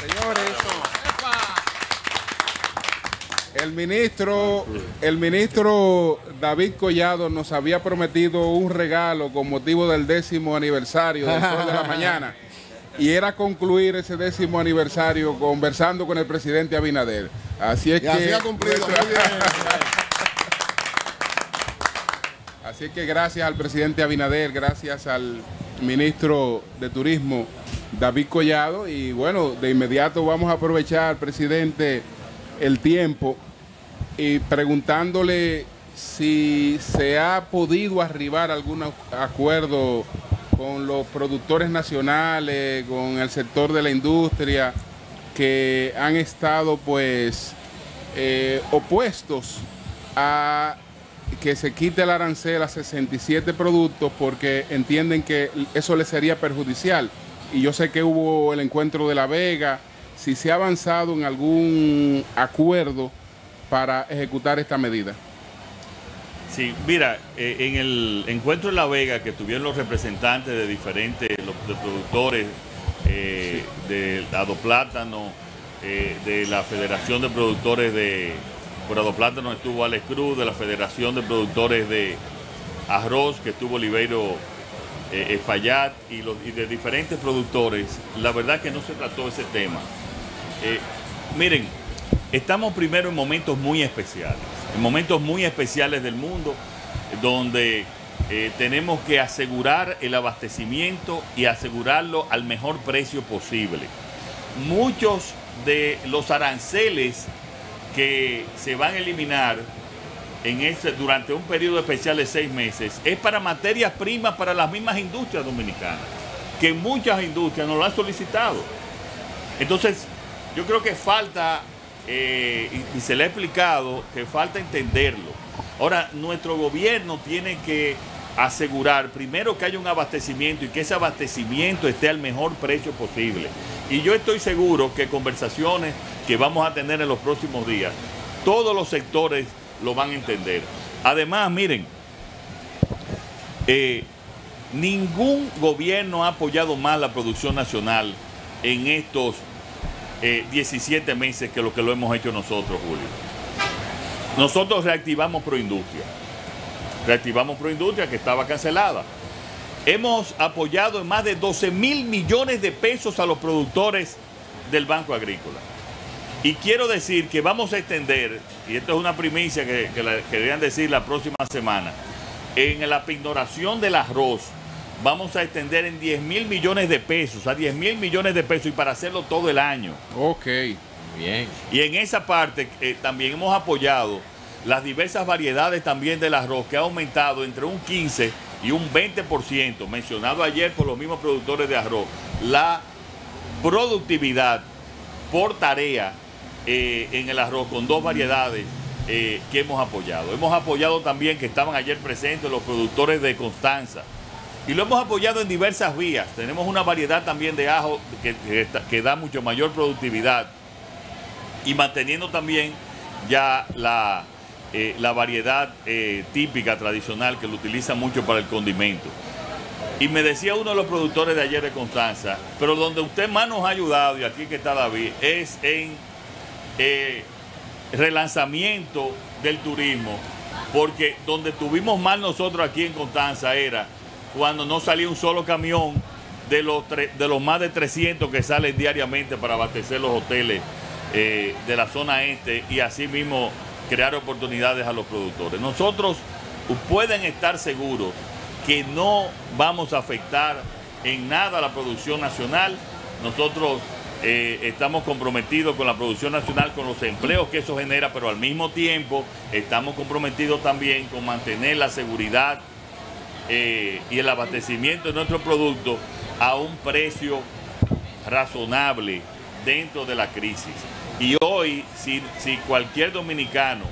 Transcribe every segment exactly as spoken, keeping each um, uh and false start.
Señores, el ministro, el ministro David Collado nos había prometido un regalo con motivo del décimo aniversario del Sol de la Mañana, y era concluir ese décimo aniversario conversando con el presidente Abinader. Así es y que así ha cumplido. Muy bien. Así que gracias al presidente Abinader, gracias al ministro de Turismo David Collado, y bueno, de inmediato vamos a aprovechar, presidente, el tiempo y preguntándole si se ha podido arribar a algún acuerdo con los productores nacionales, con el sector de la industria, que han estado pues eh, opuestos a que se quite el arancel a sesenta y siete productos porque entienden que eso les sería perjudicial. Y yo sé que hubo el encuentro de La Vega, si se ha avanzado en algún acuerdo para ejecutar esta medida. Sí, mira, eh, en el encuentro de La Vega que tuvieron los representantes de diferentes los, de productores eh, sí. de Adoplátano, eh, de la Federación de Productores de por Adoplátano estuvo Alex Cruz, de la Federación de Productores de Arroz, que estuvo Oliveiro eh, Fayad, y, los, y de diferentes productores. La verdad que no se trató ese tema. Eh, miren, estamos primero en momentos muy especiales, en momentos muy especiales del mundo, donde eh, tenemos que asegurar el abastecimiento y asegurarlo al mejor precio posible. Muchos de los aranceles que se van a eliminar en este, durante un periodo especial de seis meses es para materias primas para las mismas industrias dominicanas, que muchas industrias nos lo han solicitado. Entonces, yo creo que falta, eh, y, y se le ha explicado, que falta entenderlo. Ahora, nuestro gobierno tiene que asegurar primero que haya un abastecimiento y que ese abastecimiento esté al mejor precio posible. Y yo estoy seguro que conversaciones que vamos a tener en los próximos días, todos los sectores lo van a entender. Además, miren, eh, ningún gobierno ha apoyado más la producción nacional en estos eh, diecisiete meses que lo que lo hemos hecho nosotros, Julio. Nosotros reactivamos Proindustria. Reactivamos Proindustria, que estaba cancelada. Hemos apoyado en más de doce mil millones de pesos a los productores del Banco Agrícola. Y quiero decir que vamos a extender, y esto es una primicia que, que la querían decir la próxima semana, en la pignoración del arroz, vamos a extender en diez mil millones de pesos, a diez mil millones de pesos, y para hacerlo todo el año. Ok, bien. Y en esa parte eh, también hemos apoyado las diversas variedades también del arroz, que ha aumentado entre un quince y un veinte por ciento, mencionado ayer por los mismos productores de arroz, la productividad por tarea eh, en el arroz con dos variedades eh, que hemos apoyado. Hemos apoyado también, que estaban ayer presentes, los productores de Constanza, y lo hemos apoyado en diversas vías. Tenemos una variedad también de ajo que, que, que da mucho mayor productividad, y manteniendo también ya la Eh, la variedad eh, típica, tradicional, que lo utiliza mucho para el condimento. Y me decía uno de los productores de ayer de Constanza, pero donde usted más nos ha ayudado, y aquí que está David, es en eh, relanzamiento del turismo, porque donde tuvimos mal nosotros aquí en Constanza era cuando no salía un solo camión de los, de los más de trescientos que salen diariamente para abastecer los hoteles eh, de la zona este, y así mismo crear oportunidades a los productores. Nosotros pueden estar seguros que no vamos a afectar en nada a la producción nacional. Nosotros eh, estamos comprometidos con la producción nacional, con los empleos que eso genera, pero al mismo tiempo estamos comprometidos también con mantener la seguridad eh, y el abastecimiento de nuestros productos a un precio razonable dentro de la crisis. Y hoy, si, si cualquier dominicano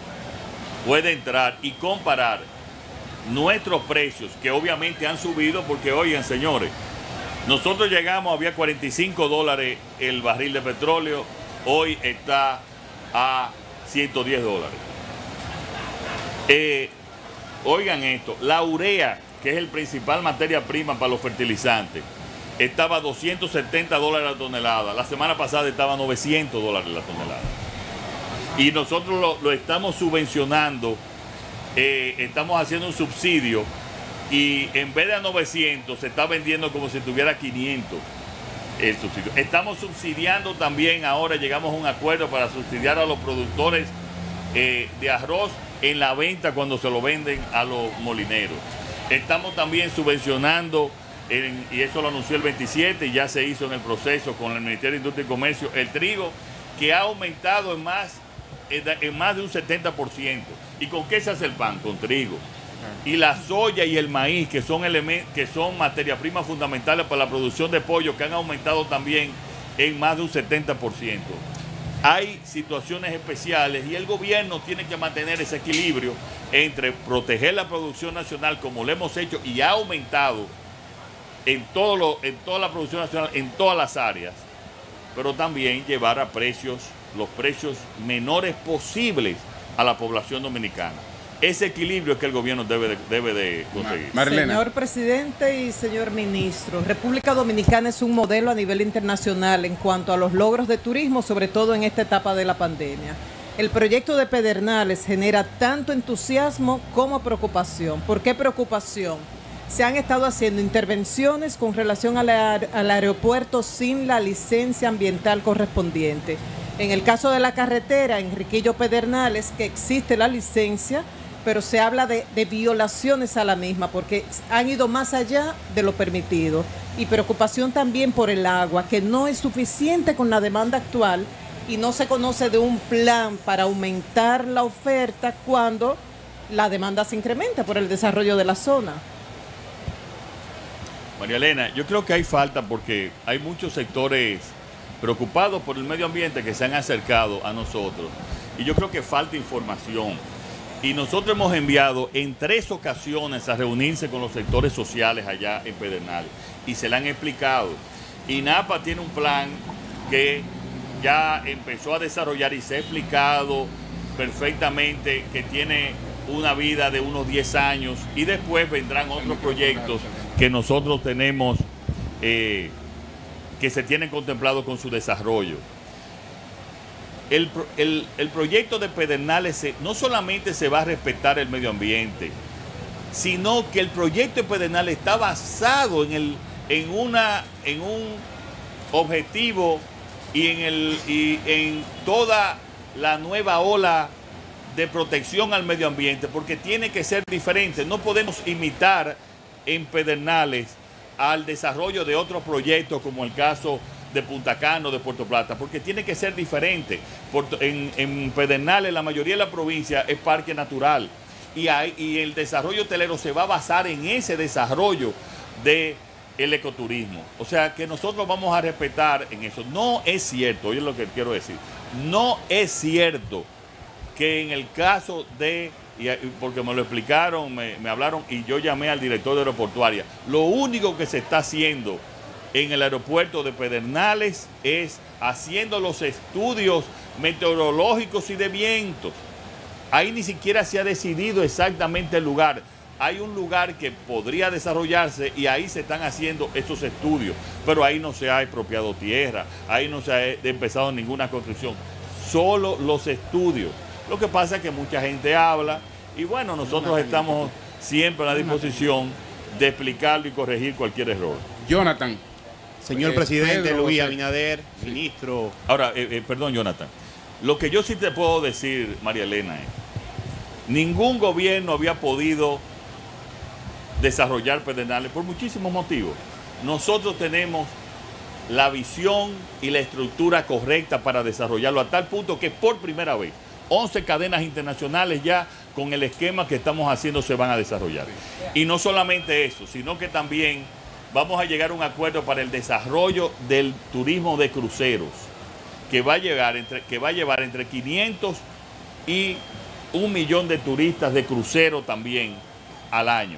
puede entrar y comparar nuestros precios, que obviamente han subido, porque oigan, señores, nosotros llegamos, había cuarenta y cinco dólares el barril de petróleo, hoy está a ciento diez dólares. Eh, oigan esto, la urea, que es el principal materia prima para los fertilizantes, estaba a doscientos setenta dólares la tonelada. La semana pasada estaba a novecientos dólares la tonelada. Y nosotros lo, lo estamos subvencionando, eh, estamos haciendo un subsidio y en vez de a novecientos se está vendiendo como si tuviera quinientos el subsidio. Estamos subsidiando también, ahora llegamos a un acuerdo para subsidiar a los productores eh, de arroz en la venta cuando se lo venden a los molineros. Estamos también subvencionando, en, y eso lo anunció el veintisiete y ya se hizo en el proceso con el Ministerio de Industria y Comercio, el trigo, que ha aumentado en más, en más de un setenta por ciento. ¿Y con qué se hace el pan? Con trigo. Y la soya y el maíz, que son, que son materias primas fundamentales para la producción de pollo, que han aumentado también en más de un setenta por ciento. Hay situaciones especiales y el gobierno tiene que mantener ese equilibrio entre proteger la producción nacional, como lo hemos hecho y ha aumentado en, todo lo, en toda la producción nacional, en todas las áreas, pero también llevar a precios, los precios menores posibles a la población dominicana. Ese equilibrio es que el gobierno debe de, debe de conseguir. Marilena. Señor presidente y señor ministro, República Dominicana es un modelo a nivel internacional en cuanto a los logros de turismo, sobre todo en esta etapa de la pandemia. El proyecto de Pedernales genera tanto entusiasmo como preocupación. ¿Por qué preocupación? Se han estado haciendo intervenciones con relación al, al aeropuerto sin la licencia ambiental correspondiente. En el caso de la carretera Enriquillo Pedernales, que existe la licencia, pero se habla de, de violaciones a la misma porque han ido más allá de lo permitido. Y preocupación también por el agua, que no es suficiente con la demanda actual y no se conoce de un plan para aumentar la oferta cuando la demanda se incrementa por el desarrollo de la zona. María Elena, yo creo que hay falta porque hay muchos sectores preocupados por el medio ambiente que se han acercado a nosotros. Y yo creo que falta información. Y nosotros hemos enviado en tres ocasiones a reunirse con los sectores sociales allá en Pedernales y se le han explicado. INAPA tiene un plan que ya empezó a desarrollar y se ha explicado perfectamente que tiene una vida de unos diez años y después vendrán otros proyectos que nosotros tenemos eh, que se tienen contemplados con su desarrollo. El, el, el proyecto de Pedernales se, no solamente se va a respetar el medio ambiente, sino que el proyecto de Pedernales está basado en, el, en, una, en un objetivo y en, el, y en toda la nueva ola de protección al medio ambiente, porque tiene que ser diferente. No podemos imitar en Pedernales al desarrollo de otros proyectos como el caso de Punta Cana, de Puerto Plata, porque tiene que ser diferente. En, en Pedernales la mayoría de la provincia es parque natural y, hay, y el desarrollo hotelero se va a basar en ese desarrollo del ecoturismo. O sea que nosotros vamos a respetar en eso. No es cierto, oye lo que quiero decir, no es cierto que en el caso de, y porque me lo explicaron, me, me hablaron y yo llamé al director de aeroportuaria, lo único que se está haciendo en el aeropuerto de Pedernales es haciendo los estudios meteorológicos y de vientos. Ahí ni siquiera se ha decidido exactamente el lugar. Hay un lugar que podría desarrollarse y ahí se están haciendo esos estudios, pero ahí no se ha expropiado tierra, ahí no se ha empezado ninguna construcción, solo los estudios. Lo que pasa es que mucha gente habla y bueno, nosotros estamos siempre a la disposición de explicarlo y corregir cualquier error. Jonathan. Señor eh, presidente Pedro, Luis José. Abinader, Sí. ministro. Ahora, eh, eh, perdón, Jonathan. Lo que yo sí te puedo decir, María Elena, es ningún gobierno había podido desarrollar Pedernales por muchísimos motivos. Nosotros tenemos la visión y la estructura correcta para desarrollarlo a tal punto que por primera vez once cadenas internacionales ya con el esquema que estamos haciendo se van a desarrollar. Y no solamente eso, sino que también vamos a llegar a un acuerdo para el desarrollo del turismo de cruceros, que va a llegar entre, que va a llevar entre quinientos y un millón de turistas de crucero también al año.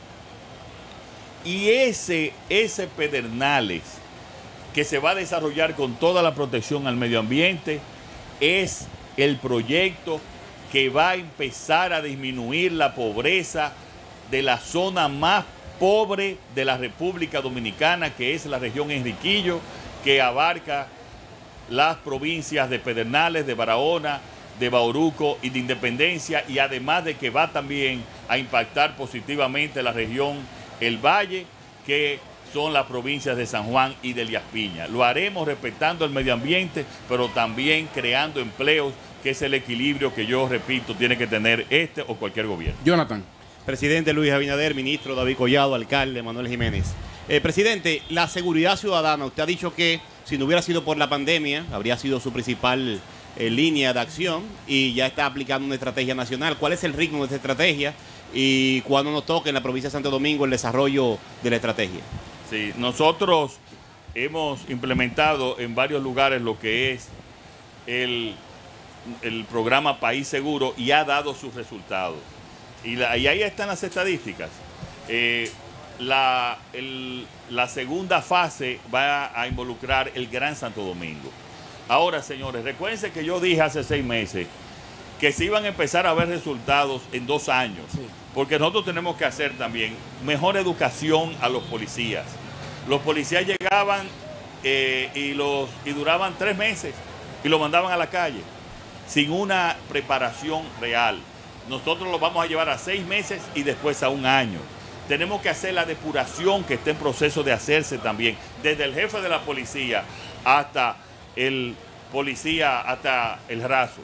Y ese, ese Pedernales que se va a desarrollar con toda la protección al medio ambiente es el proyecto que va a empezar a disminuir la pobreza de la zona más pobre de la República Dominicana, que es la región Enriquillo, que abarca las provincias de Pedernales, de Barahona, de Bauruco y de Independencia, y además de que va también a impactar positivamente la región El Valle, que son las provincias de San Juan y de Elías Piña. Lo haremos respetando el medio ambiente, pero también creando empleos, que es el equilibrio que yo repito tiene que tener este o cualquier gobierno. Jonathan. Presidente Luis Abinader, ministro David Collado, alcalde Manuel Jiménez. Eh, presidente, la seguridad ciudadana, usted ha dicho que si no hubiera sido por la pandemia, habría sido su principal eh, línea de acción y ya está aplicando una estrategia nacional. ¿Cuál es el ritmo de esta estrategia y cuándo nos toca en la provincia de Santo Domingo el desarrollo de la estrategia? Sí, nosotros hemos implementado en varios lugares lo que es el, el programa País Seguro y ha dado sus resultados. Y, la, y ahí están las estadísticas. Eh, la, el, la segunda fase va a involucrar el Gran Santo Domingo. Ahora, señores, recuérdense que yo dije hace seis meses que se iban a empezar a ver resultados en dos años. Sí. Porque nosotros tenemos que hacer también mejor educación a los policías. Los policías llegaban eh, y, los, y duraban tres meses y los mandaban a la calle sin una preparación real. Nosotros los vamos a llevar a seis meses y después a un año. Tenemos que hacer la depuración que está en proceso de hacerse también, desde el jefe de la policía hasta el policía, hasta el raso.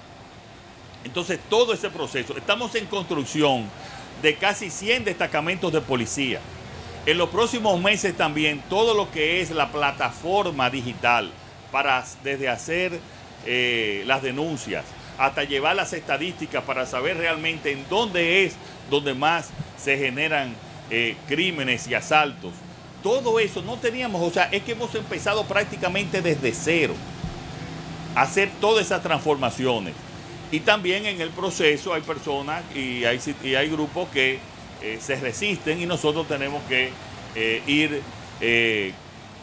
Entonces, todo ese proceso, estamos en construcción de casi cien destacamentos de policía. En los próximos meses también, todo lo que es la plataforma digital, para desde hacer eh, las denuncias, hasta llevar las estadísticas para saber realmente en dónde es donde más se generan eh, crímenes y asaltos. Todo eso no teníamos, o sea, es que hemos empezado prácticamente desde cero a hacer todas esas transformaciones. Y también en el proceso hay personas y hay, y hay grupos que eh, se resisten y nosotros tenemos que eh, ir eh,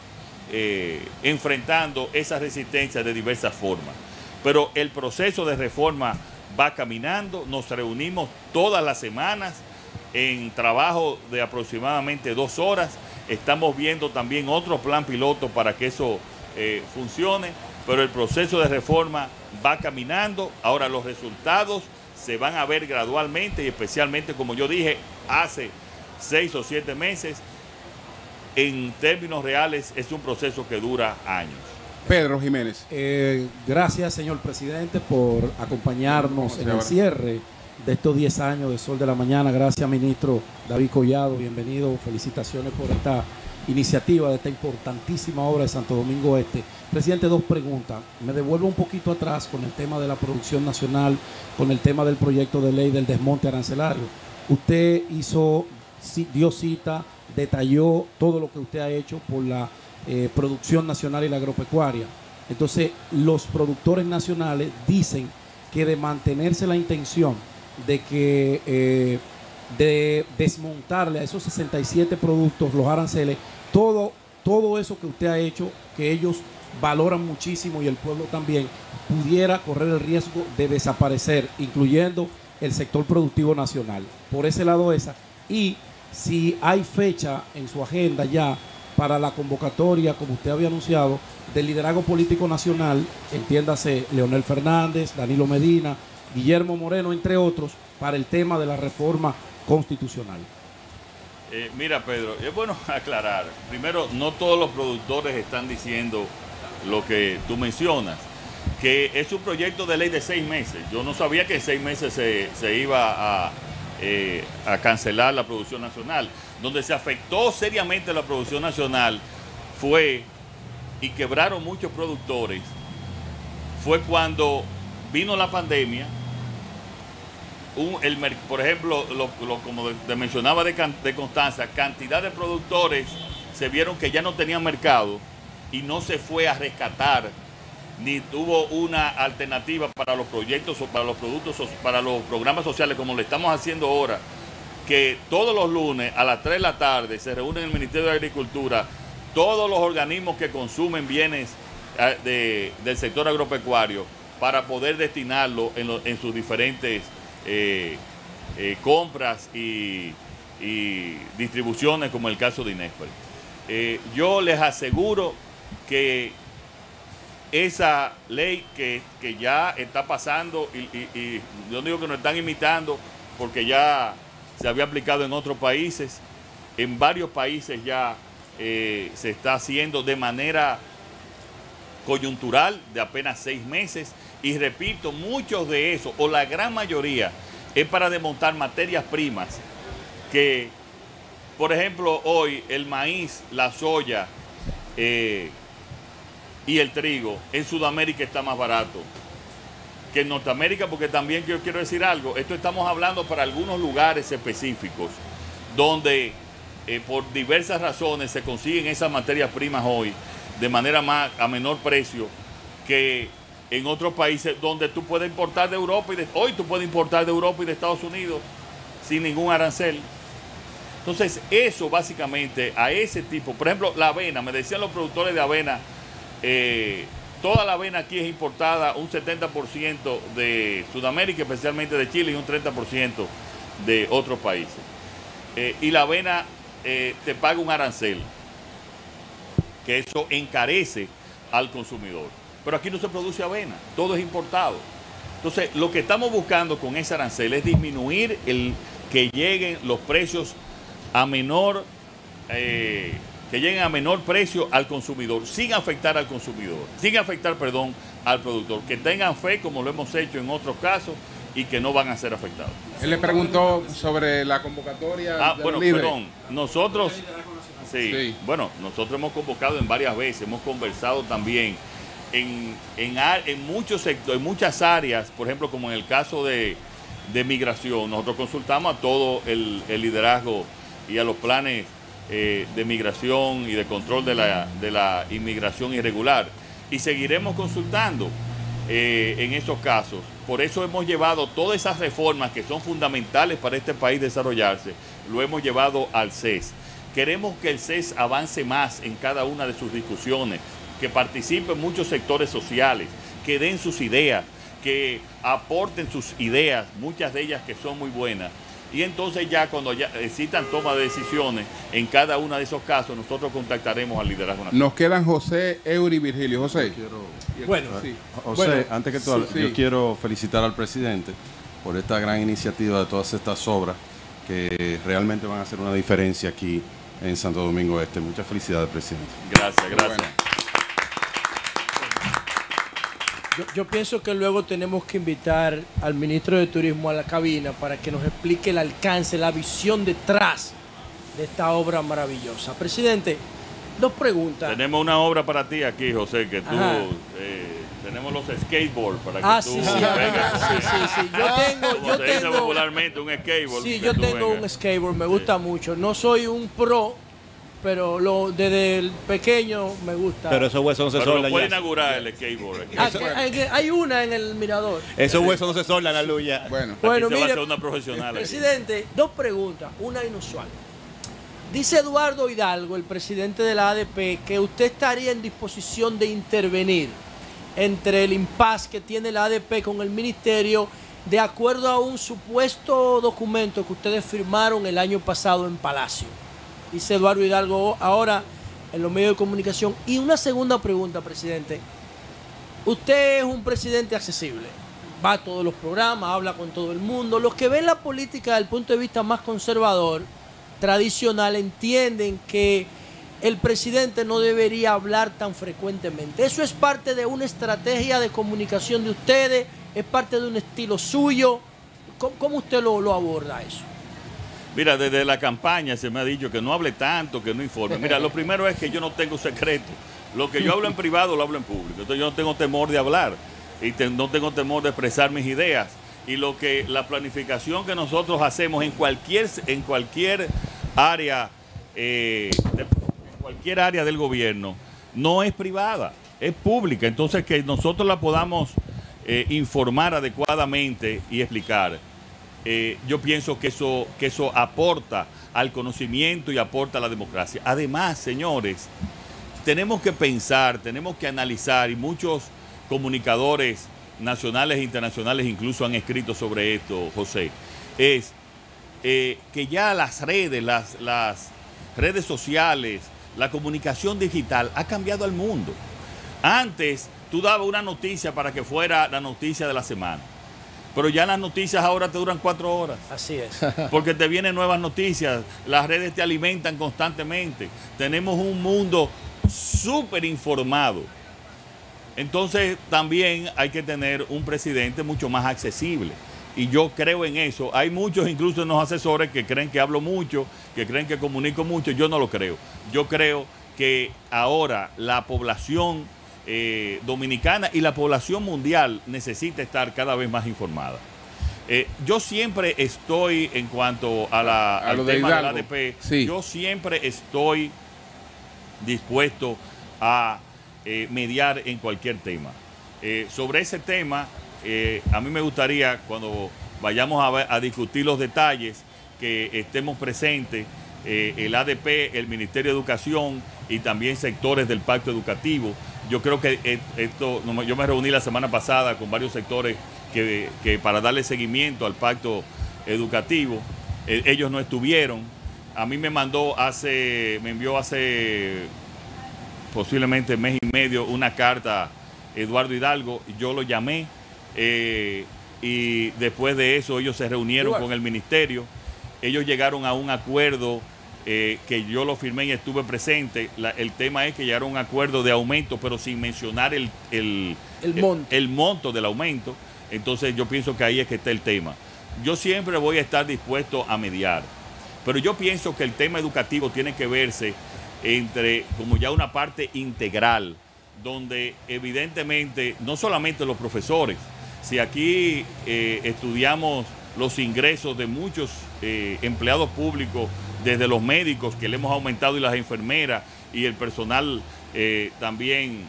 eh, enfrentando esa resistencia de diversas formas. Pero el proceso de reforma va caminando, nos reunimos todas las semanas en trabajo de aproximadamente dos horas. Estamos viendo también otro plan piloto para que eso eh, funcione, pero el proceso de reforma va caminando. Ahora los resultados se van a ver gradualmente y especialmente, como yo dije, hace seis o siete meses. En términos reales es un proceso que dura años. Pedro Jiménez. Eh, gracias, señor presidente, por acompañarnos en el cierre de estos diez años de Sol de la Mañana. Gracias, ministro David Collado. Bienvenido. Felicitaciones por esta iniciativa de esta importantísima obra de Santo Domingo Este. Presidente, dos preguntas. Me devuelvo un poquito atrás con el tema de la producción nacional, con el tema del proyecto de ley del desmonte arancelario. Usted hizo, dio cita, detalló todo lo que usted ha hecho por la eh, producción nacional y la agropecuaria. Entonces, los productores nacionales dicen que de mantenerse la intención de que eh, de desmontarle a esos sesenta y siete productos los aranceles, todo, todo eso que usted ha hecho, que ellos valoran muchísimo y el pueblo también, pudiera correr el riesgo de desaparecer, incluyendo el sector productivo nacional. Por ese lado esa. Y si hay fecha en su agenda ya para la convocatoria, como usted había anunciado, del liderazgo político nacional, entiéndase Leonel Fernández, Danilo Medina, Guillermo Moreno, entre otros, para el tema de la reforma constitucional. Eh, mira, Pedro, es bueno aclarar. Primero, no todos los productores están diciendo lo que tú mencionas, que es un proyecto de ley de seis meses. Yo no sabía que en seis meses se, se iba a, eh, a cancelar la producción nacional. Donde se afectó seriamente la producción nacional fue, y quebraron muchos productores, fue cuando vino la pandemia. Un, el, por ejemplo, lo, lo, como te mencionaba de, de Constanza, cantidad de productores se vieron que ya no tenían mercado y no se fue a rescatar, ni tuvo una alternativa para los proyectos, para los productos, para los programas sociales, como lo estamos haciendo ahora, que todos los lunes a las tres de la tarde se reúnen en el Ministerio de Agricultura todos los organismos que consumen bienes de, del sector agropecuario para poder destinarlo en, lo, en sus diferentes Eh, eh, compras y, y distribuciones, como el caso de Inespre. Eh, yo les aseguro que esa ley que, que ya está pasando, y, y, y yo digo que nos están imitando porque ya se había aplicado en otros países, en varios países ya eh, se está haciendo de manera coyuntural de apenas seis meses, y repito, muchos de esos, o la gran mayoría, es para desmontar materias primas que, por ejemplo, hoy el maíz, la soya eh, y el trigo en Sudamérica está más barato que en Norteamérica, porque también yo quiero decir algo, esto estamos hablando para algunos lugares específicos donde eh, por diversas razones se consiguen esas materias primas hoy de manera más a menor precio que en otros países donde tú puedes importar de Europa y de, hoy tú puedes importar de Europa y de Estados Unidos sin ningún arancel. Entonces eso básicamente a ese tipo, por ejemplo la avena, me decían los productores de avena, eh, toda la avena aquí es importada, un setenta por ciento de Sudamérica, especialmente de Chile, y un treinta por ciento de otros países. Eh, y la avena eh, te paga un arancel, que eso encarece al consumidor. Pero aquí no se produce avena, todo es importado. Entonces, lo que estamos buscando con ese arancel es disminuir el que lleguen los precios a menor, eh, que lleguen a menor precio al consumidor, sin afectar al consumidor, sin afectar, perdón, al productor. Que tengan fe, como lo hemos hecho en otros casos, y que no van a ser afectados. Él le preguntó sobre la convocatoria. Ah, de bueno, libre. perdón, nosotros, sí, Sí. bueno, nosotros hemos convocado en varias veces, hemos conversado también en, en, en muchos sectores, en muchas áreas, por ejemplo, como en el caso de, de migración, nosotros consultamos a todo el, el liderazgo y a los planes eh, de migración y de control de la, de la inmigración irregular, y seguiremos consultando eh, en esos casos. Por eso hemos llevado todas esas reformas que son fundamentales para este país desarrollarse, lo hemos llevado al C E S. Queremos que el C E S avance más en cada una de sus discusiones, que participen muchos sectores sociales, que den sus ideas, que aporten sus ideas, muchas de ellas que son muy buenas. Y entonces ya cuando ya necesitan toma de decisiones en cada uno de esos casos, nosotros contactaremos al liderazgo nacional. Nos quedan José, Eury y Virgilio. José. Bueno, Sí. José, Bueno, antes que todo, sí, yo sí. quiero felicitar al presidente por esta gran iniciativa de todas estas obras que realmente van a hacer una diferencia aquí en Santo Domingo Este. Muchas felicidades, presidente. Gracias, Qué gracias. bueno. Yo, yo pienso que luego tenemos que invitar al ministro de Turismo a la cabina para que nos explique el alcance, la visión detrás de esta obra maravillosa. Presidente, dos preguntas. Tenemos una obra para ti aquí, José, que tú, Ajá. eh, tenemos los skateboards para que Ah, tú sí, sí, vengas. sí, sí, sí. Yo tengo, Como yo se dice tengo, popularmente, un skateboard. sí, que yo tú tengo vengas. un skateboard, me gusta mucho. No soy un pro, pero lo, desde el pequeño me gusta. Pero esos huesos no se Pero lo soldan puede ya. inaugurar el skateboard aquí. Ah, que- hay, que- hay una en el mirador. Esos huesos no se soldan, la luz ya. Bueno, Aquí Bueno, se va a mire, hacer una profesional aquí. presidente, dos preguntas, una inusual. Dice Eduardo Hidalgo, el presidente de la A D P, que usted estaría en disposición de intervenir entre el impasse que tiene la A D P con el ministerio de acuerdo a un supuesto documento que ustedes firmaron el año pasado en Palacio. Dice Eduardo Hidalgo ahora en los medios de comunicación. Y una segunda pregunta, presidente. Usted es un presidente accesible. Va a todos los programas, habla con todo el mundo. Los que ven la política desde el punto de vista más conservador, tradicional, entienden que el presidente no debería hablar tan frecuentemente. ¿Eso es parte de una estrategia de comunicación de ustedes? ¿Es parte de un estilo suyo? ¿Cómo, cómo usted lo, lo aborda eso? Mira, desde la campaña se me ha dicho que no hable tanto, que no informe. Mira, lo primero es que yo no tengo secreto. Lo que yo hablo en privado lo hablo en público. Entonces yo no tengo temor de hablar y te- no tengo temor de expresar mis ideas. Y lo que la planificación que nosotros hacemos en cualquier en cualquier área eh, de- en cualquier área del gobierno no es privada, es pública. Entonces que nosotros la podamos eh, informar adecuadamente y explicar. Eh, yo pienso que eso, que eso aporta al conocimiento y aporta a la democracia. Además, señores, tenemos que pensar, tenemos que analizar, y muchos comunicadores nacionales e internacionales incluso han escrito sobre esto, José, es eh, que ya las redes, las, las redes sociales, la comunicación digital ha cambiado al mundo. Antes tú dabas una noticia para que fuera la noticia de la semana, pero ya las noticias ahora te duran cuatro horas. Así es. Porque te vienen nuevas noticias, las redes te alimentan constantemente. Tenemos un mundo súper informado. Entonces también hay que tener un presidente mucho más accesible. Y yo creo en eso. Hay muchos, incluso en los asesores, que creen que hablo mucho, que creen que comunico mucho. Yo no lo creo. Yo creo que ahora la población eh, dominicana y la población mundial necesita estar cada vez más informada. Eh, yo siempre estoy, en cuanto a la, a al lo de tema del Hidalgo, A D P, sí. yo siempre estoy dispuesto a eh, mediar en cualquier tema. Eh, sobre ese tema, eh, a mí me gustaría, cuando vayamos a, ver, a discutir los detalles, que estemos presentes eh, el A D P, el Ministerio de Educación y también sectores del Pacto Educativo. Yo creo que esto, yo me reuní la semana pasada con varios sectores que, que para darle seguimiento al Pacto Educativo. Eh, ellos no estuvieron. A mí me mandó hace, me envió hace posiblemente mes y medio una carta Eduardo Hidalgo. Yo lo llamé eh, y después de eso ellos se reunieron con el ministerio. Ellos llegaron a un acuerdo eh, que yo lo firmé y estuve presente. La, el tema es que llegaron a un acuerdo de aumento, pero sin mencionar el, el, el, monto. el, el monto del aumento. Entonces yo pienso que ahí es que está el tema. Yo siempre voy a estar dispuesto a mediar, pero yo pienso que el tema educativo tiene que verse entre como ya una parte integral, donde evidentemente no solamente los profesores, si aquí eh, estudiamos los ingresos de muchos eh, empleados públicos, desde los médicos que le hemos aumentado y las enfermeras y el personal eh, también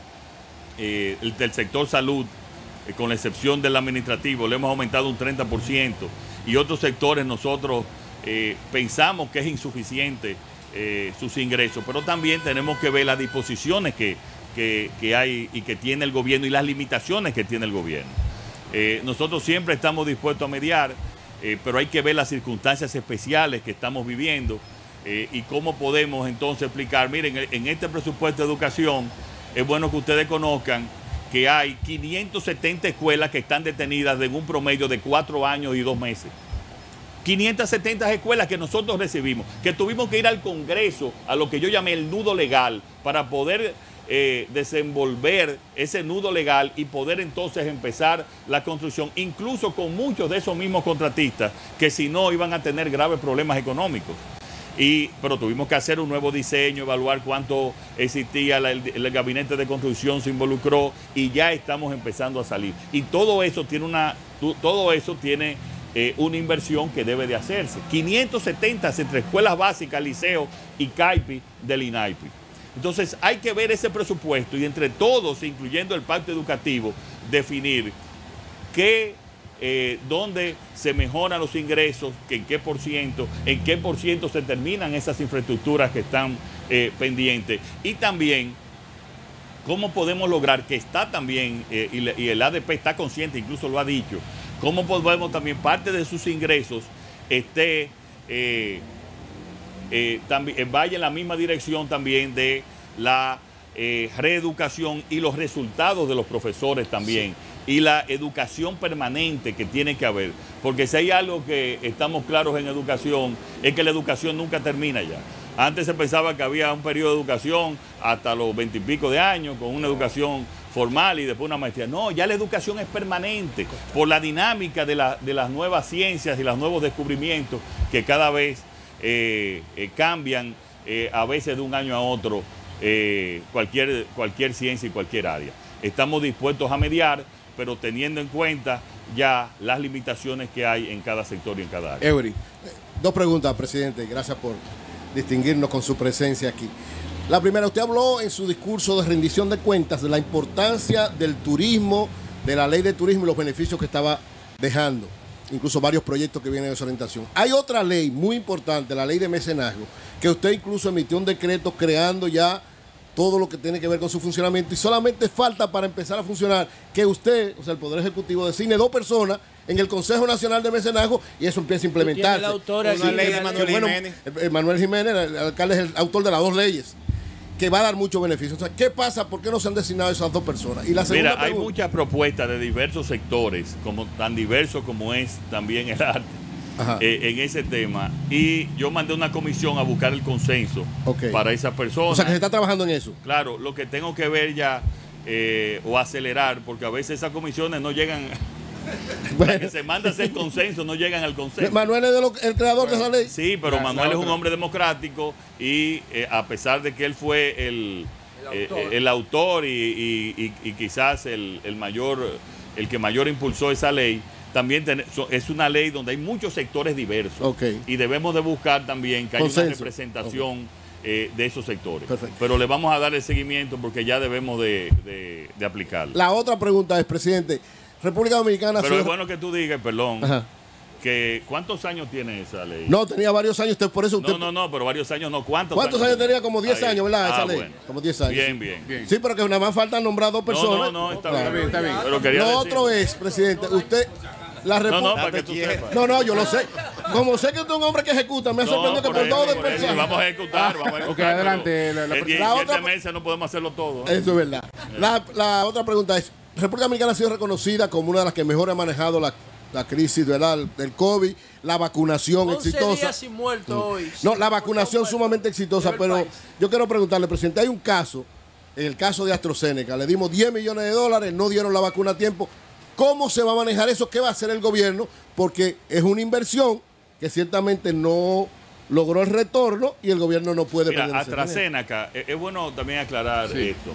eh, el, del sector salud, eh, con la excepción del administrativo, le hemos aumentado un treinta por ciento, y otros sectores nosotros eh, pensamos que es insuficiente eh, sus ingresos, pero también tenemos que ver las disposiciones que, que, que hay y que tiene el gobierno y las limitaciones que tiene el gobierno. Eh, nosotros siempre estamos dispuestos a mediar, eh, pero hay que ver las circunstancias especiales que estamos viviendo eh, y cómo podemos entonces explicar. Miren, en este presupuesto de educación es bueno que ustedes conozcan que hay quinientas setenta escuelas que están detenidas en un promedio de cuatro años y dos meses. quinientas setenta escuelas que nosotros recibimos, que tuvimos que ir al Congreso, a lo que yo llamé el nudo legal, para poder Eh, desenvolver ese nudo legal y poder entonces empezar la construcción, incluso con muchos de esos mismos contratistas que si no iban a tener graves problemas económicos. Y, pero tuvimos que hacer un nuevo diseño, evaluar cuánto existía, la, el, el gabinete de construcción se involucró y ya estamos empezando a salir. Y todo eso tiene una, todo eso tiene eh, una inversión que debe de hacerse. quinientas setenta entre escuelas básicas, liceos y CAIPI del INAIPI. Entonces hay que ver ese presupuesto y entre todos, incluyendo el pacto educativo, definir qué, eh, dónde se mejoran los ingresos, que en qué por ciento, en qué por ciento se terminan esas infraestructuras que están eh, pendientes. Y también cómo podemos lograr que está también, eh, y, y el A D P está consciente, incluso lo ha dicho, cómo podemos también parte de sus ingresos esté... Eh, Eh, también, eh, vaya en la misma dirección también de la eh, reeducación y los resultados de los profesores también, sí. Y la educación permanente que tiene que haber, porque si hay algo que estamos claros en educación es que la educación nunca termina ya. Antes se pensaba que había un periodo de educación hasta los veintipico de años con una educación formal y después una maestría. No, ya la educación es permanente por la dinámica de, la, de las nuevas ciencias y los nuevos descubrimientos que cada vez Eh, eh, cambian eh, a veces de un año a otro eh, cualquier, cualquier ciencia y cualquier área. Estamos dispuestos a mediar, pero teniendo en cuenta ya las limitaciones que hay en cada sector y en cada área. Eury. Dos preguntas, presidente. Gracias por distinguirnos con su presencia aquí. La primera, usted habló en su discurso de rendición de cuentas de la importancia del turismo, de la ley de turismo y los beneficios que estaba dejando. Incluso varios proyectos que vienen de esa orientación. Hay otra ley muy importante, la ley de mecenazgo, que usted incluso emitió un decreto creando ya todo lo que tiene que ver con su funcionamiento y solamente falta para empezar a funcionar que usted, o sea, el Poder Ejecutivo, designe dos personas en el Consejo Nacional de Mecenazgo y eso empieza a implementarse. el autor aquí, Una ley de que- Manuel Que, bueno, Jiménez. el- el Manuel Jiménez, el alcalde, es el autor de las dos leyes, que va a dar muchos beneficios. O sea, ¿qué pasa? ¿Por qué no se han designado esas dos personas? Y la segunda Mira, hay pregunta- muchas propuestas de diversos sectores, como tan diverso como es también el arte, Ajá. eh, en ese tema. Y yo mandé una comisión a buscar el consenso Ok. para esa persona. O sea, que se está trabajando en eso. Claro, lo que tengo que ver ya eh, o acelerar, porque a veces esas comisiones no llegan, Bueno, la que se manda a hacer consenso, no llegan al consenso. Manuel es de lo- el creador de esa ley. Sí, pero La- la Manuel es un otra. hombre democrático y eh, a pesar de que él fue el, El eh, autor. el autor y, y- y- y quizás el, el mayor, el que mayor impulsó esa ley, también ten- so- es una ley donde hay muchos sectores diversos. Ok. Y debemos de buscar también que haya una Consenso. representación eh, de esos sectores. Perfecto. Pero le vamos a dar el seguimiento porque ya debemos de, de- de aplicarlo. La otra pregunta es, presidente, República Dominicana... Pero ha es sido- bueno que tú digas, perdón, Ajá. que ¿cuántos años tiene esa ley? No, tenía varios años, usted por eso usted... No, no, no, pero varios años no. ¿Cuántos, ¿Cuántos años tenía? Como diez Ahí. años, ¿verdad? Esa Ah, ley. bueno. Como diez años. Bien, bien. Bien. Sí, pero que nada más faltan nombrar dos personas. No, no, no, está Claro. bien. Está bien. Pero quería Lo decir- otro es, presidente, usted... La No, no, Repu- para que tú sepas. No, no, yo lo sé. Como sé que usted es un hombre que ejecuta, me ha No, sorprendido que por por eso, todo el por eso, personaje. Vamos a ejecutar, vamos a ejecutar. Ok, adelante, la- la En persona- La diecisiete otra- meses no podemos hacerlo todo. ¿eh? Eso es verdad. La, la otra pregunta es, República Dominicana ha sido reconocida como una de las que mejor ha manejado la, la crisis, ¿verdad?, del COVID, la vacunación once exitosa. días sin muerto hoy. No, la vacunación sumamente exitosa, Nivel pero país. yo quiero preguntarle, presidente, hay un caso, en el caso de AstraZeneca, le dimos diez millones de dólares, no dieron la vacuna a tiempo. ¿Cómo se va a manejar eso? ¿Qué va a hacer el gobierno? Porque es una inversión que ciertamente no logró el retorno y el gobierno no puede Mira, perder ese dinero. AstraZeneca, es, es bueno también aclarar Sí. esto.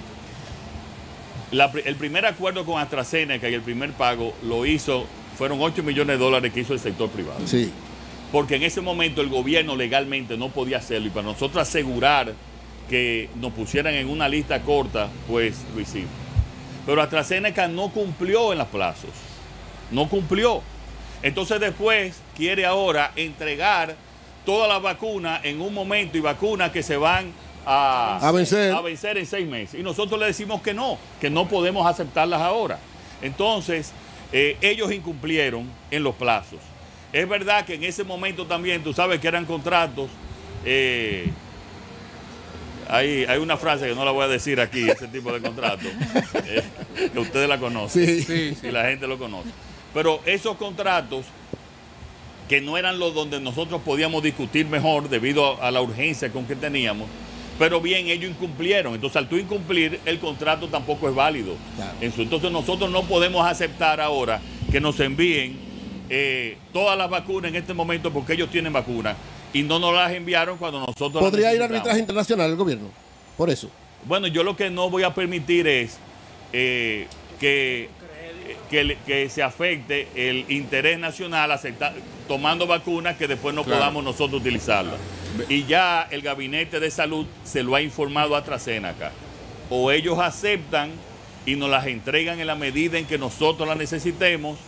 La pri- el primer acuerdo con AstraZeneca y el primer pago lo hizo, fueron ocho millones de dólares que hizo el sector privado. Sí. Porque en ese momento el gobierno legalmente no podía hacerlo y para nosotros asegurar que nos pusieran en una lista corta, pues lo hicimos. Pero AstraZeneca no cumplió en los plazos, no cumplió. Entonces después quiere ahora entregar todas las vacunas en un momento y vacunas que se van a, A vencer. a vencer en seis meses. Y nosotros le decimos que no, que no podemos aceptarlas ahora. Entonces, eh, ellos incumplieron en los plazos. Es verdad que en ese momento también, tú sabes que eran contratos. eh, hay, hay una frase que no la voy a decir aquí, ese tipo de contratos, eh, que ustedes la conocen. Sí. Sí, Y la gente lo conoce. Pero esos contratos, que no eran los donde nosotros podíamos discutir mejor debido a, a la urgencia con que teníamos, pero bien, ellos incumplieron. Entonces, al tú incumplir, el contrato tampoco es válido. Claro. En su- Entonces, nosotros no podemos aceptar ahora que nos envíen eh, todas las vacunas en este momento porque ellos tienen vacunas y no nos las enviaron cuando nosotros las ¿Podría ir a necesitamos. arbitraje internacional el gobierno? Por eso. Bueno, yo lo que no voy a permitir es eh, que, que, le- que se afecte el interés nacional aceptar, tomando vacunas que después no Claro. podamos nosotros utilizarlas. Y ya el Gabinete de Salud se lo ha informado a AstraZeneca. O ellos aceptan y nos las entregan en la medida en que nosotros las necesitemos,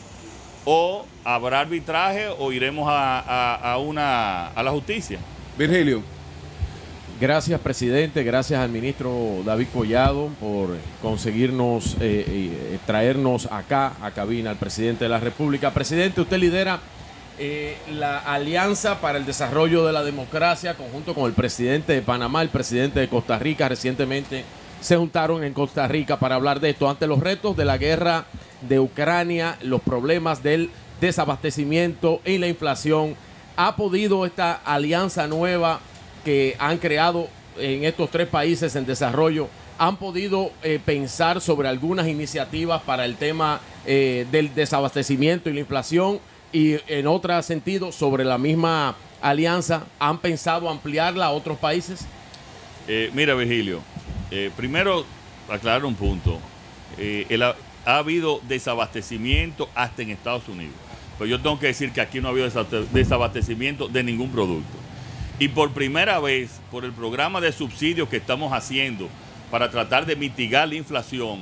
o habrá arbitraje o iremos a, a- a una, a la justicia. Virgilio. Gracias, presidente. Gracias al ministro David Collado por conseguirnos, eh, eh, traernos acá a cabina al presidente de la República. Presidente, usted lidera eh, la Alianza para el Desarrollo de la Democracia, conjunto con el presidente de Panamá, el presidente de Costa Rica. Recientemente se juntaron en Costa Rica para hablar de esto ante los retos de la guerra de Ucrania, los problemas del desabastecimiento y la inflación. ¿Ha podido esta alianza nueva que han creado en estos tres países en desarrollo, han podido eh, pensar sobre algunas iniciativas para el tema eh, del desabastecimiento y la inflación? Y en otro sentido, sobre la misma alianza, ¿han pensado ampliarla a otros países? Eh, mira, Virgilio, eh, primero aclarar un punto. Eh, el- ha habido desabastecimiento hasta en Estados Unidos. Pero yo tengo que decir que aquí no ha habido desa- desabastecimiento de ningún producto. Y por primera vez, por el programa de subsidios que estamos haciendo para tratar de mitigar la inflación,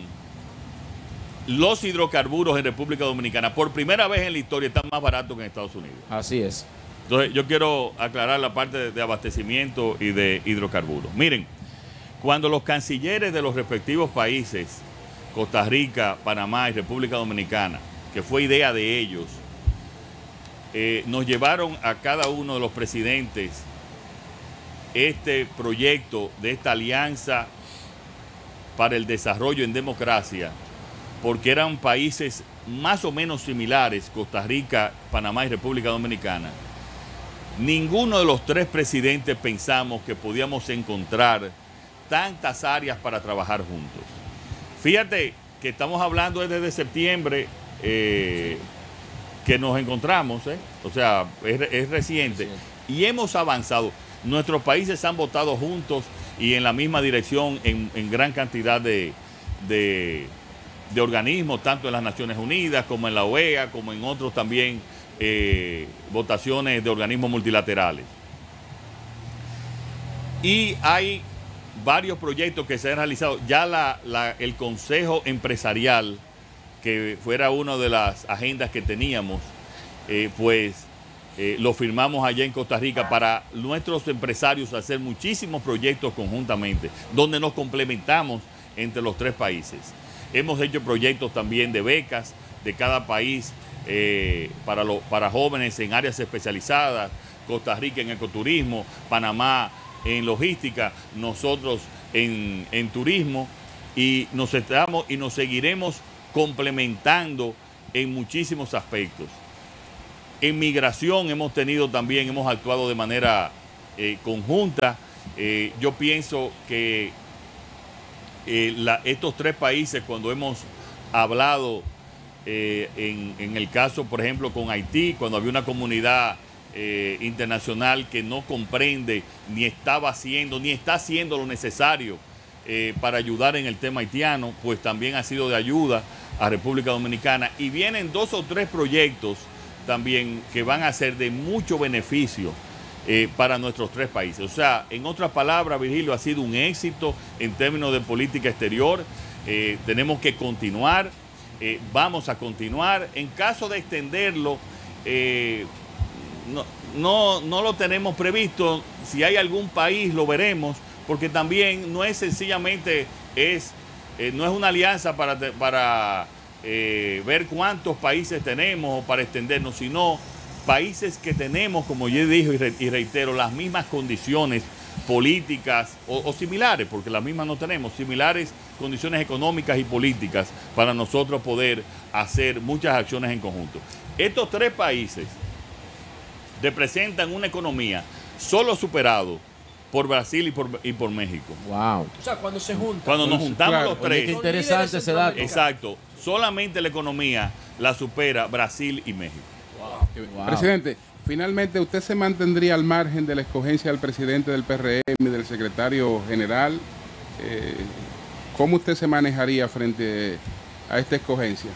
los hidrocarburos en República Dominicana, por primera vez en la historia, están más baratos que en Estados Unidos. Así es. Entonces, yo quiero aclarar la parte de, de abastecimiento y de hidrocarburos. Miren, cuando los cancilleres de los respectivos países, Costa Rica, Panamá y República Dominicana, que fue idea de ellos, eh, nos llevaron a cada uno de los presidentes este proyecto de esta alianza para el desarrollo en democracia, porque eran países más o menos similares, Costa Rica, Panamá y República Dominicana. Ninguno de los tres presidentes pensamos que podíamos encontrar tantas áreas para trabajar juntos. Fíjate que estamos hablando desde septiembre eh, que nos encontramos, ¿eh? o sea, es, es reciente, y hemos avanzado. Nuestros países han votado juntos y en la misma dirección en, en gran cantidad de, de, de organismos, tanto en las Naciones Unidas como en la O E A, como en otros también eh, votaciones de organismos multilaterales. Y hay varios proyectos que se han realizado. Ya la, la, el Consejo Empresarial, que fuera una de las agendas que teníamos, eh, pues eh, lo firmamos allá en Costa Rica para nuestros empresarios hacer muchísimos proyectos conjuntamente, donde nos complementamos entre los tres países. Hemos hecho proyectos también de becas de cada país eh, para, lo, para jóvenes en áreas especializadas, Costa Rica en ecoturismo, Panamá en logística, nosotros en, en turismo, y nos estamos y nos seguiremos complementando en muchísimos aspectos. En migración hemos tenido también, hemos actuado de manera eh, conjunta. Eh, yo pienso que eh, la, estos tres países, cuando hemos hablado eh, en, en el caso, por ejemplo, con Haití, cuando había una comunidad Eh, internacional que no comprende ni estaba haciendo ni está haciendo lo necesario eh, para ayudar en el tema haitiano, pues también ha sido de ayuda a República Dominicana, y vienen dos o tres proyectos también que van a ser de mucho beneficio eh, para nuestros tres países. O sea, en otras palabras, Virgilio, ha sido un éxito en términos de política exterior. Eh, tenemos que continuar, eh, vamos a continuar. En caso de extenderlo, eh, No, no, no lo tenemos previsto. Si hay algún país lo veremos, porque también no es sencillamente, es, eh, no es una alianza para, para eh, ver cuántos países tenemos o para extendernos, sino países que tenemos, como yo digo y, re, y reitero, las mismas condiciones políticas o, o similares, porque las mismas no tenemos, similares condiciones económicas y políticas para nosotros poder hacer muchas acciones en conjunto. Estos tres países representan una economía solo superado por Brasil y por, y por México. Wow. O sea, cuando se juntan. Cuando nos juntamos claro. los tres. Oye, qué interesante ese dato. Exacto. Solamente la economía la supera Brasil y México. Wow. Wow. Presidente, finalmente usted se mantendría al margen de la escogencia del presidente del P R M y del secretario general. Eh, ¿Cómo usted se manejaría frente a esta escogencia?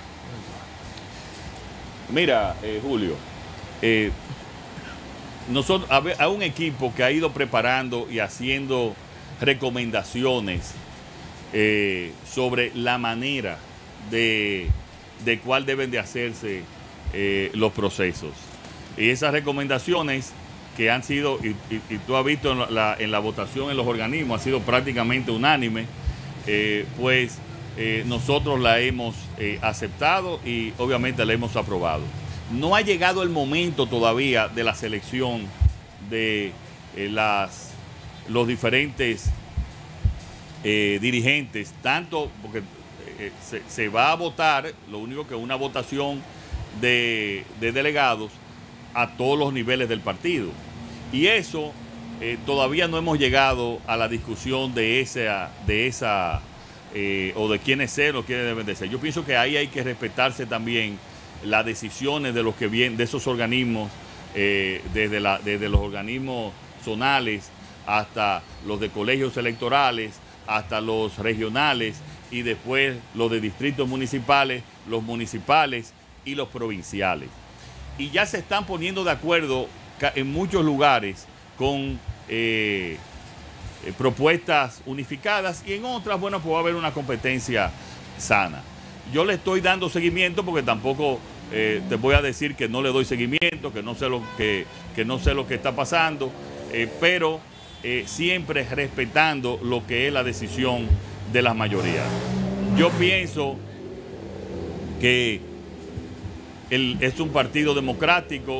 Mira, eh, Julio, eh, nosotros, a, a un equipo que ha ido preparando y haciendo recomendaciones eh, sobre la manera de, de cuál deben de hacerse eh, los procesos. Y esas recomendaciones que han sido, y, y, y tú has visto en la, en la votación en los organismos, ha sido prácticamente unánime, eh, pues eh, nosotros la hemos eh, aceptado y obviamente la hemos aprobado. No ha llegado el momento todavía de la selección de eh, las, los diferentes eh, dirigentes, tanto porque eh, se, se va a votar, lo único que una votación de, de delegados a todos los niveles del partido. Y eso eh, todavía no hemos llegado a la discusión de esa, de esa eh, o de quiénes ser o quiénes deben de ser. Yo pienso que ahí hay que respetarse también las decisiones de los que vienen, de esos organismos, eh, desde, la, desde los organismos zonales hasta los de colegios electorales, hasta los regionales y después los de distritos municipales, los municipales y los provinciales. Y ya se están poniendo de acuerdo en muchos lugares con eh, eh, propuestas unificadas, y en otras, bueno, pues va a haber una competencia sana. Yo le estoy dando seguimiento porque tampoco eh, te voy a decir que no le doy seguimiento, que no sé lo que, que, no sé lo que está pasando, eh, pero eh, siempre respetando lo que es la decisión de las mayorías. Yo pienso que el, es un partido democrático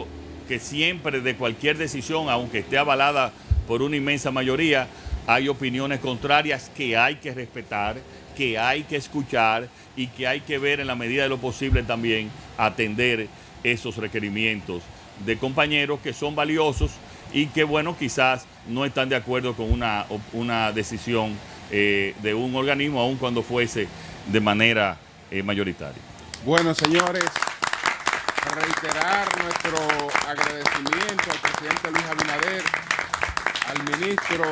que siempre de cualquier decisión, aunque esté avalada por una inmensa mayoría, hay opiniones contrarias que hay que respetar, que hay que escuchar y que hay que ver en la medida de lo posible también atender esos requerimientos de compañeros que son valiosos y que, bueno, quizás no están de acuerdo con una, una decisión eh, de un organismo, aun cuando fuese de manera eh, mayoritaria. Bueno, señores, reiterar nuestro agradecimiento al presidente Luis Abinader, al ministro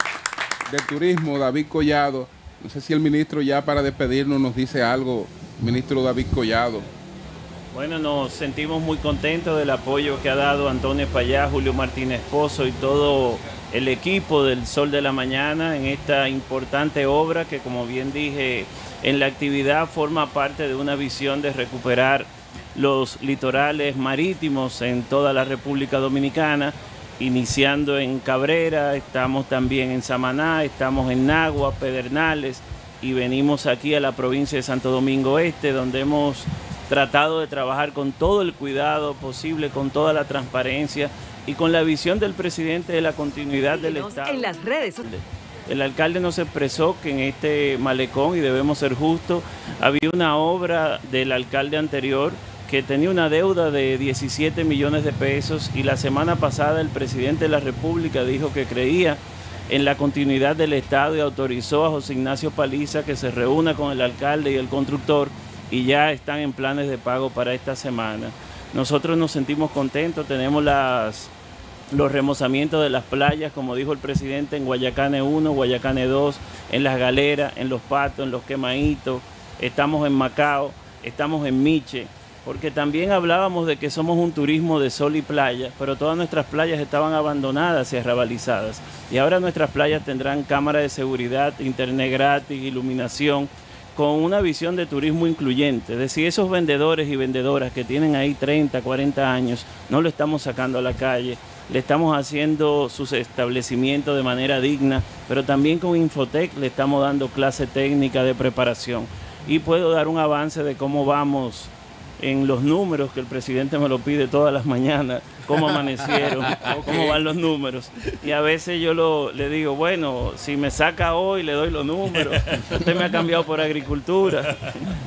de Turismo, David Collado. No sé si el ministro ya para despedirnos nos dice algo, ministro David Collado. Bueno, nos sentimos muy contentos del apoyo que ha dado Antonio Payá, Julio Martínez Pozo y todo el equipo del Sol de la Mañana en esta importante obra que, como bien dije, en la actividad forma parte de una visión de recuperar los litorales marítimos en toda la República Dominicana, iniciando en Cabrera, estamos también en Samaná, estamos en Nagua, Pedernales y venimos aquí a la provincia de Santo Domingo Este, donde hemos tratado de trabajar con todo el cuidado posible, con toda la transparencia y con la visión del presidente de la continuidad del Estado. En las redes. El alcalde nos expresó que en este malecón, y debemos ser justos, había una obra del alcalde anterior que tenía una deuda de diecisiete millones de pesos y la semana pasada el presidente de la República dijo que creía en la continuidad del Estado y autorizó a José Ignacio Paliza que se reúna con el alcalde y el constructor y ya están en planes de pago para esta semana. Nosotros nos sentimos contentos, tenemos las, los remozamientos de las playas, como dijo el presidente, en Guayacane uno, Guayacane dos, en Las Galeras, en Los Patos, en Los Quemaditos, estamos en Macao, estamos en Miche, porque también hablábamos de que somos un turismo de sol y playa, pero todas nuestras playas estaban abandonadas y arrabalizadas. Y ahora nuestras playas tendrán cámara de seguridad, internet gratis, iluminación, con una visión de turismo incluyente. Es decir, esos vendedores y vendedoras que tienen ahí treinta, cuarenta años, no lo estamos sacando a la calle, le estamos haciendo sus establecimientos de manera digna, pero también con Infotec le estamos dando clase técnica de preparación. Y puedo dar un avance de cómo vamos en los números, que el presidente me lo pide todas las mañanas, cómo amanecieron, okay, cómo van los números. Y a veces yo lo, le digo, bueno, si me saca hoy le doy los números, usted me ha cambiado por agricultura.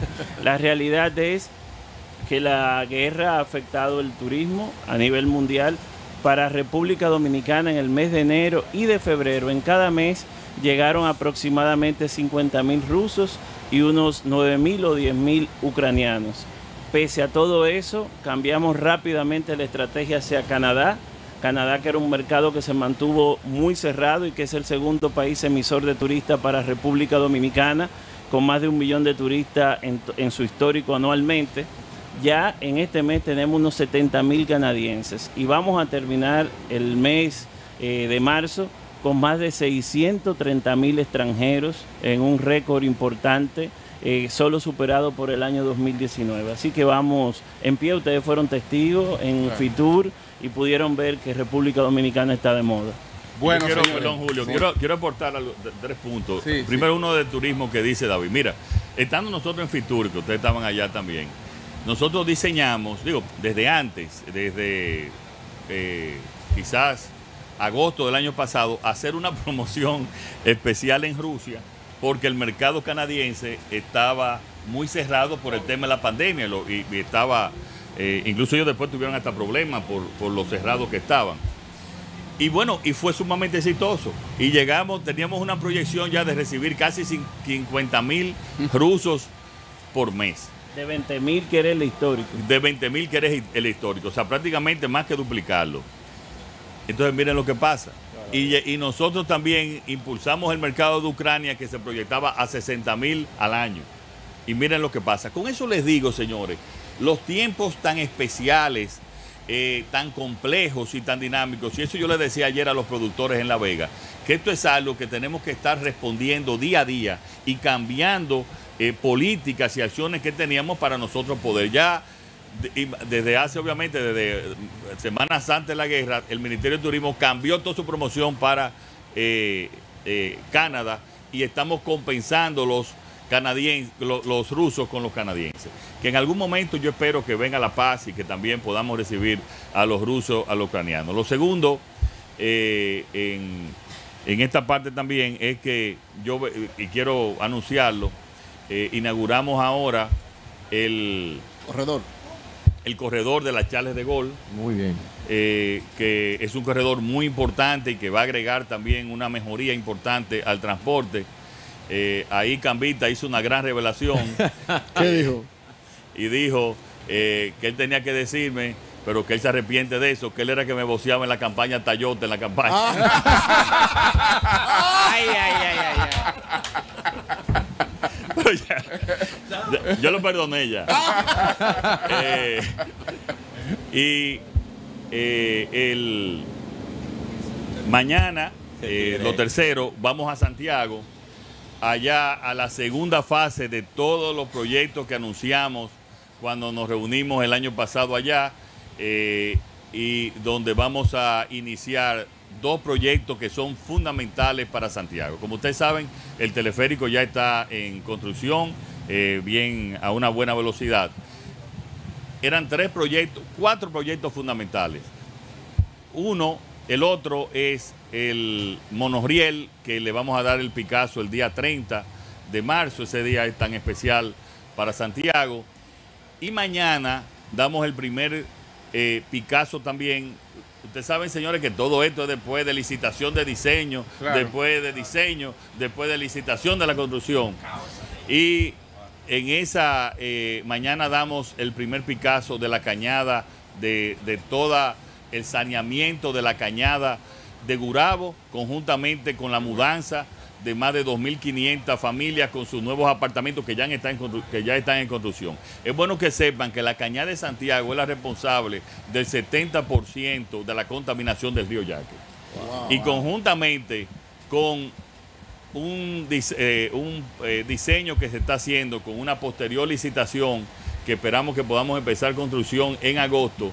La realidad es que la guerra ha afectado el turismo a nivel mundial. Para República Dominicana en el mes de enero y de febrero, en cada mes llegaron aproximadamente cincuenta mil rusos y unos nueve mil o diez mil ucranianos. Pese a todo eso, cambiamos rápidamente la estrategia hacia Canadá. Canadá, que era un mercado que se mantuvo muy cerrado y que es el segundo país emisor de turistas para República Dominicana, con más de un millón de turistas en, en su histórico anualmente. Ya en este mes tenemos unos setenta mil canadienses y vamos a terminar el mes eh, de marzo con más de seiscientos treinta mil extranjeros en un récord importante, Eh, solo superado por el año dos mil diecinueve. Así que vamos en pie, ustedes fueron testigos en claro. Fitur y pudieron ver que República Dominicana está de moda. Bueno, quiero, perdón, Julio, sí. quiero, quiero aportar algo, tres puntos. Sí, Primero sí. uno de turismo que dice David. Mira, estando nosotros en Fitur, que ustedes estaban allá también, nosotros diseñamos, digo, desde antes, desde eh, quizás agosto del año pasado, hacer una promoción especial en Rusia, porque el mercado canadiense estaba muy cerrado por el tema de la pandemia lo, y, y estaba, eh, incluso ellos después tuvieron hasta problemas por, por lo cerrados que estaban. Y bueno, y fue sumamente exitoso. Y llegamos, teníamos una proyección ya de recibir casi cincuenta mil rusos por mes. De veinte mil que era el histórico. De veinte mil que era el histórico, o sea, prácticamente más que duplicarlo. Entonces miren lo que pasa. Y, y nosotros también impulsamos el mercado de Ucrania, que se proyectaba a sesenta mil al año. Y miren lo que pasa. Con eso les digo, señores, los tiempos tan especiales, eh, tan complejos y tan dinámicos, y eso yo les decía ayer a los productores en La Vega, que esto es algo que tenemos que estar respondiendo día a día y cambiando eh, políticas y acciones que teníamos para nosotros poder ya. Desde hace, obviamente, desde semanas antes de la guerra, el Ministerio de Turismo cambió toda su promoción para eh, eh, Canadá y estamos compensándolos canadienses, lo, los rusos con los canadienses. Que en algún momento yo espero que venga la paz y que también podamos recibir a los rusos, a los ucranianos. Lo segundo, eh, en, en esta parte también, es que yo, y quiero anunciarlo, eh, inauguramos ahora el corredor. el corredor de las Charles de Gaulle. Muy bien. Eh, que es un corredor muy importante y que va a agregar también una mejoría importante al transporte. Eh, ahí Cambita hizo una gran revelación. ¿Qué dijo? Y dijo eh, que él tenía que decirme, pero que él se arrepiente de eso, que él era que me voceaba en la campaña Tayote, en la campaña. Ah. Ay, ay, ay, ay, ay. Pero ya, ya, yo lo perdoné ya. Eh, y eh, el mañana, eh, lo tercero, vamos a Santiago, allá a la segunda fase de todos los proyectos que anunciamos cuando nos reunimos el año pasado allá, eh, y donde vamos a iniciar dos proyectos que son fundamentales para Santiago. Como ustedes saben, el teleférico ya está en construcción, eh, bien a una buena velocidad. Eran tres proyectos, cuatro proyectos fundamentales. Uno, el otro es el monorriel, que le vamos a dar el Picasso el día treinta de marzo. Ese día es tan especial para Santiago. Y mañana damos el primer eh, Picasso también. Ustedes saben, señores, que todo esto es después de licitación de diseño, claro. después de diseño, después de licitación de la construcción. Y en esa, eh, mañana damos el primer Picasso de la cañada, de, de todo el saneamiento de la cañada de Gurabo, conjuntamente con la mudanza de más de dos mil quinientas familias con sus nuevos apartamentos que ya, están en, que ya están en construcción. Es bueno que sepan que la Cañada de Santiago es la responsable del setenta por ciento de la contaminación del río Yaque. Wow. Y conjuntamente con un, eh, un eh, diseño que se está haciendo con una posterior licitación que esperamos que podamos empezar construcción en agosto,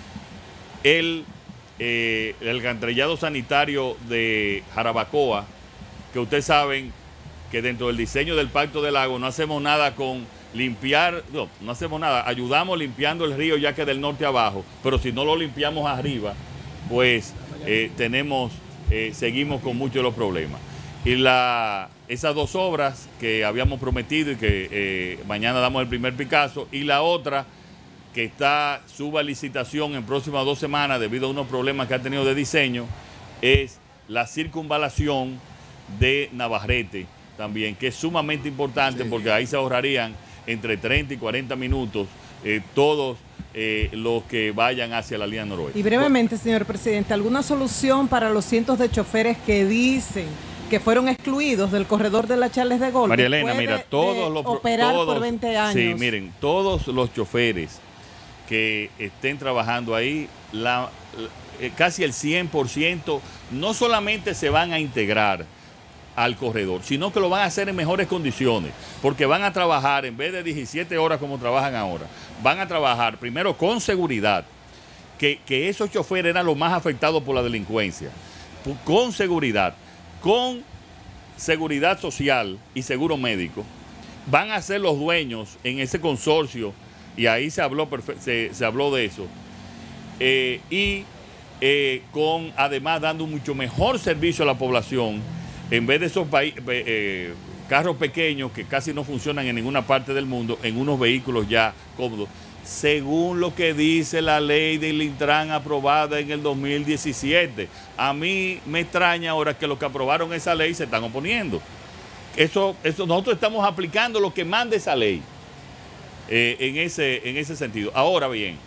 el, eh, el alcantarillado sanitario de Jarabacoa, que ustedes saben que dentro del diseño del Pacto del Lago no hacemos nada con limpiar, no, no hacemos nada, ayudamos limpiando el río Yaque del norte abajo, pero si no lo limpiamos arriba, pues eh, tenemos, eh, seguimos con muchos de los problemas. Y la, esas dos obras que habíamos prometido y que eh, mañana damos el primer Picasso, y la otra que está suba licitación en próximas dos semanas debido a unos problemas que ha tenido de diseño, es la circunvalación de Navarrete también, que es sumamente importante, sí, porque ahí se ahorrarían entre treinta y cuarenta minutos eh, todos eh, los que vayan hacia la línea noroeste. Y brevemente, señor presidente, ¿alguna solución para los cientos de choferes que dicen que fueron excluidos del corredor de la Charles de Gaulle? María Elena, mira, de, todos de los operar todos, por veinte años. Sí, miren, todos los choferes que estén trabajando ahí, la, la, casi el cien por ciento no solamente se van a integrar al corredor, sino que lo van a hacer en mejores condiciones, porque van a trabajar, en vez de diecisiete horas como trabajan ahora, van a trabajar primero con seguridad, que, que esos choferes eran los más afectados por la delincuencia, con seguridad, con seguridad social y seguro médico. Van a ser los dueños en ese consorcio, y ahí se habló, se, se habló de eso, eh, y eh, con además dando un mucho mejor servicio a la población, en vez de esos eh, carros pequeños que casi no funcionan en ninguna parte del mundo, en unos vehículos ya cómodos, según lo que dice la ley del Intran aprobada en el dos mil diecisiete. A mí me extraña ahora que los que aprobaron esa ley se están oponiendo. Eso, eso nosotros estamos aplicando lo que manda esa ley eh, en, ese, en ese sentido. Ahora bien,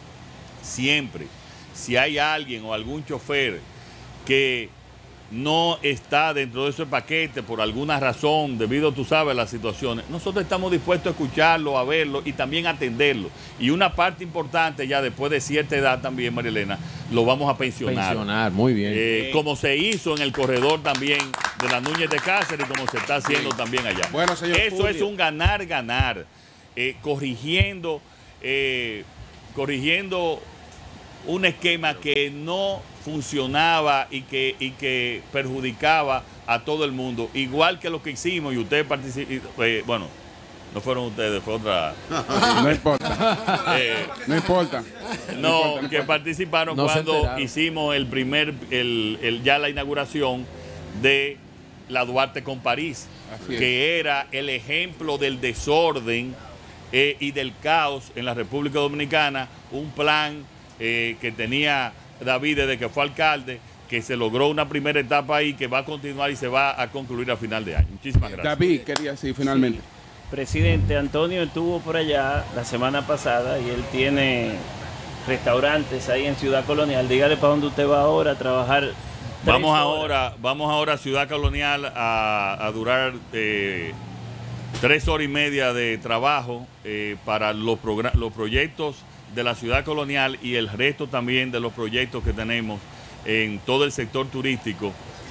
siempre, si hay alguien o algún chofer que no está dentro de ese paquete por alguna razón, debido, tú sabes, a las situaciones, nosotros estamos dispuestos a escucharlo, a verlo y también a atenderlo. Y una parte importante, ya después de cierta edad también, María Elena, lo vamos a pensionar. Pensionar, muy bien. Eh, como se hizo en el corredor también de la Núñez de Cáceres, como se está haciendo sí. también allá. Bueno, señor Eso Fulvio. es un ganar-ganar, eh, corrigiendo, eh, corrigiendo un esquema que no funcionaba y que, y que perjudicaba a todo el mundo, igual que lo que hicimos y ustedes participaron, eh, bueno, no fueron ustedes, fue otra. No importa. Eh, no importa. No, no importa, no que importa. participaron No se cuando enteraron. hicimos el primer, el, el- ya la inauguración de la Duarte con París, Así es. que era el ejemplo del desorden eh, y del caos en la República Dominicana, un plan eh, que tenía David desde que fue alcalde, que se logró una primera etapa ahí, que va a continuar y se va a concluir a final de año. Muchísimas gracias. David quería decir finalmente. Presidente, Antonio estuvo por allá la semana pasada y él tiene restaurantes ahí en Ciudad Colonial. Dígale para dónde usted va ahora a trabajar. tres Vamos horas. ahora, vamos ahora a Ciudad Colonial a, a durar eh, tres horas y media de trabajo eh, para los, progra- los proyectos de la Ciudad Colonial y el resto también de los proyectos que tenemos en todo el sector turístico,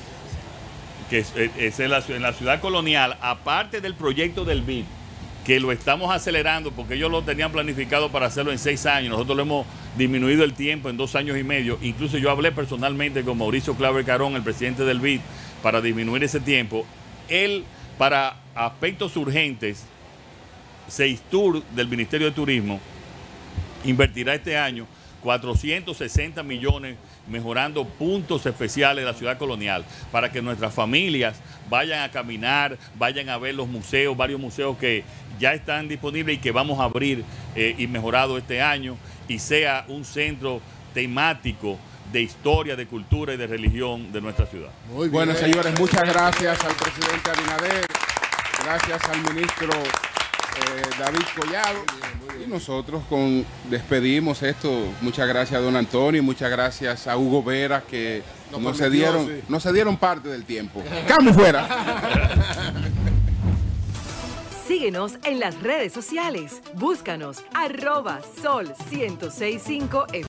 que es, es en, la, en la Ciudad Colonial, aparte del proyecto del B I D, que lo estamos acelerando porque ellos lo tenían planificado para hacerlo en seis años. Nosotros lo hemos disminuido el tiempo en dos años y medio. Incluso yo hablé personalmente con Mauricio Claver Carón, el presidente del B I D, para disminuir ese tiempo. Él, para aspectos urgentes, Seistur del Ministerio de Turismo invertirá este año cuatrocientos sesenta millones mejorando puntos especiales de la Ciudad Colonial para que nuestras familias vayan a caminar, vayan a ver los museos, varios museos que ya están disponibles y que vamos a abrir eh, y mejorado este año, y sea un centro temático de historia, de cultura y de religión de nuestra ciudad. Muy bien. Bueno, señores, muchas gracias al presidente Abinader, gracias al ministro eh, David Collado. Y nosotros con, despedimos esto. Muchas gracias a don Antonio, muchas gracias a Hugo Vera, que Nos no se, permitió, dieron, sí. no se dieron parte del tiempo. ¡Cambio fuera! Síguenos en las redes sociales. Búscanos arroba sol ciento seis punto cinco